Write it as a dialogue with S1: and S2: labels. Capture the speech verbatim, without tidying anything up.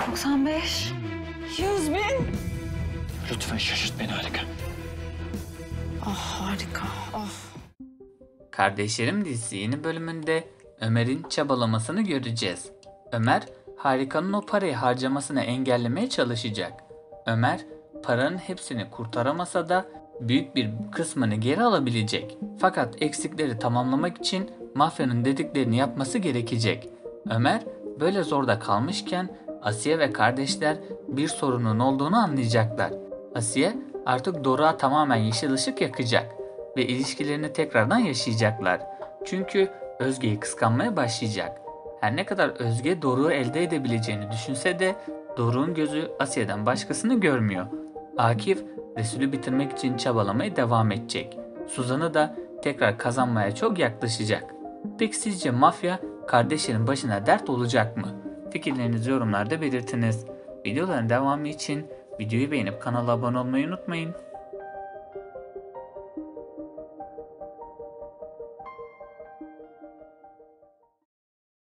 S1: doksan beş. yüz bin.
S2: Lütfen şaşırt beni Harika.
S1: Ah harika. Ah.
S3: Kardeşlerim dizisi yeni bölümünde Ömer'in çabalamasını göreceğiz. Ömer, Harika'nın o parayı harcamasını engellemeye çalışacak. Ömer, paranın hepsini kurtaramasa da büyük bir kısmını geri alabilecek. Fakat eksikleri tamamlamak için mafyanın dediklerini yapması gerekecek. Ömer, böyle zorda kalmışken Asiye ve kardeşler bir sorunun olduğunu anlayacaklar. Asiye artık Doruk'a tamamen yeşil ışık yakacak ve ilişkilerini tekrardan yaşayacaklar. Çünkü Özge'yi kıskanmaya başlayacak. Her ne kadar Özge Doruk'u elde edebileceğini düşünse de Doruk'un gözü Asiye'den başkasını görmüyor. Akif Resul'ü bitirmek için çabalamaya devam edecek. Suzan'ı da tekrar kazanmaya çok yaklaşacak. Peki sizce mafya kardeşlerin başına dert olacak mı? Fikirlerinizi yorumlarda belirtiniz. Videoların devamı için videoyu beğenip kanala abone olmayı unutmayın.